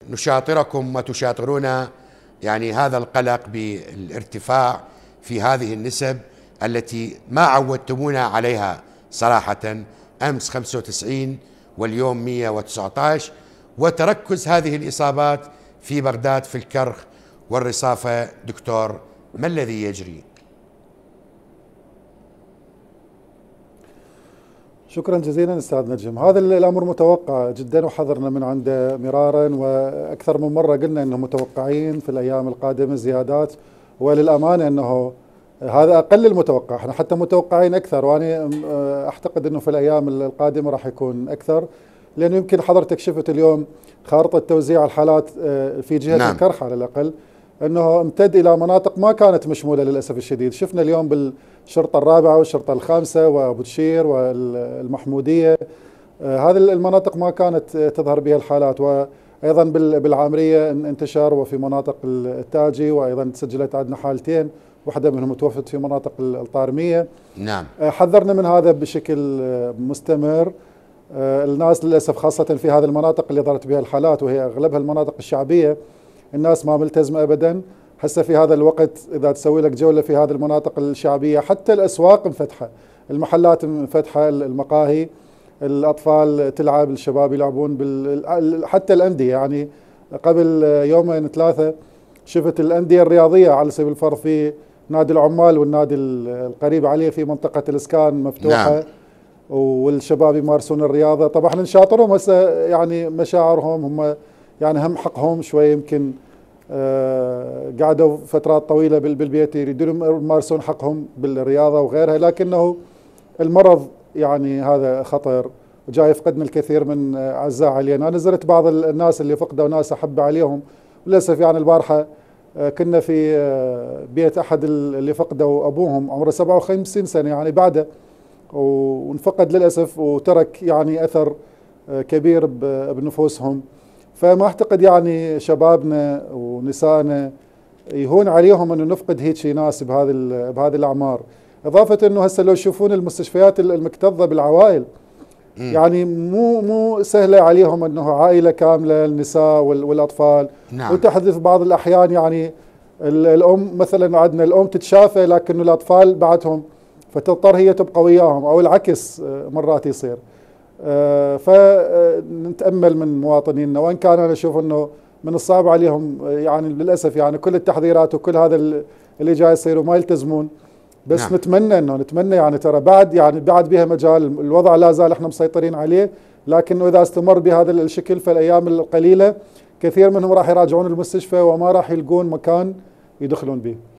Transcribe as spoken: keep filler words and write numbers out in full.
نشاطركم وتشاطرون يعني هذا القلق بالارتفاع في هذه النسب التي ما عودتمونا عليها صراحة. أمس خمسة وتسعين واليوم مئة وتسعة عشر، وتركز هذه الإصابات في بغداد في الكرخ والرصافة. دكتور، ما الذي يجري؟ شكرا جزيلا أستاذ نجم. هذا الأمر متوقع جدا وحذرنا من عنده مرارا، وأكثر من مرة قلنا أنه متوقعين في الأيام القادمة زيادات، وللأمانة أنه هذا أقل المتوقع. احنا حتى متوقعين أكثر، وأنا أعتقد أنه في الأيام القادمة راح يكون أكثر، لأنه يمكن حضرتك شفت اليوم خارطة توزيع الحالات في جهة نعم. الكرخ على الأقل أنه امتد إلى مناطق ما كانت مشمولة للأسف الشديد. شفنا اليوم بالشرطة الرابعة والشرطة الخامسة وأبو تشير والمحمودية، هذه المناطق ما كانت تظهر بها الحالات، وأيضا بالعامرية انتشر، وفي مناطق التاجي، وأيضا سجلت عندنا حالتين، واحدة منهم توفت في مناطق الطارمية. نعم. حذرنا من هذا بشكل مستمر. الناس للأسف خاصة في هذه المناطق اللي ظهرت بها الحالات، وهي أغلبها المناطق الشعبية، الناس ما ملتزمة أبدا. هسه في هذا الوقت إذا تسوي لك جولة في هذه المناطق الشعبية، حتى الأسواق مفتحة، المحلات مفتحة، المقاهي، الأطفال تلعب، الشباب يلعبون بال... حتى الأندية. يعني قبل يومين ثلاثة شفت الأندية الرياضية على سبيل الفرض في نادي العمال والنادي القريب عليه في منطقة الإسكان مفتوحة. نعم. والشباب يمارسون الرياضة. طبعا احنا نشاطرهم هسه، يعني مشاعرهم هم يعني هم حقهم شوي، يمكن آه قعدوا فترات طويلة بالبيت يريدون يمارسون حقهم بالرياضة وغيرها، لكنه المرض يعني هذا خطر وجاي يفقدنا الكثير من أعزاء علينا. أنا زرت بعض الناس اللي فقدوا ناس أحب عليهم للأسف. يعني البارحة آه كنا في آه بيت أحد اللي فقدوا أبوهم عمره سبعة وخمسين سنة يعني بعده، وانفقد للأسف وترك يعني أثر آه كبير بنفوسهم. فما اعتقد يعني شبابنا ونسائنا يهون عليهم انه نفقد هيك شي ناس بهذه بهذه الاعمار. اضافه انه هسه لو يشوفون المستشفيات المكتظه بالعوائل، يعني مو مو سهله عليهم انه عائله كامله النساء والاطفال. نعم. وتحدث بعض الاحيان يعني الام مثلا، عندنا الام تتشافى لكن الاطفال بعدهم، فتضطر هي تبقى وياهم، او العكس مرات يصير. آه فنتأمل من مواطنينا، وإن كان أنا أشوف أنه من الصعب عليهم يعني للأسف يعني كل التحذيرات وكل هذا اللي جاي يصير وما يلتزمون. بس نعم. نتمنى أنه نتمنى يعني ترى بعد يعني بعد بها مجال، الوضع لا زال احنا مسيطرين عليه، لكنه إذا استمر بهذا الشكل في الأيام القليلة كثير منهم راح يراجعون المستشفى وما راح يلقون مكان يدخلون به.